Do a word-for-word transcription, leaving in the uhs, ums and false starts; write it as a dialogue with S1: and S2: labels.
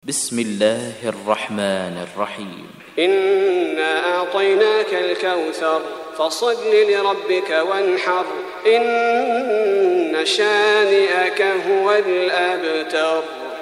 S1: بسم الله الرحمن الرحيم.
S2: إنا أعطيناك الكوثر فصل لربك وانحر إن شانئك هو الأبتر.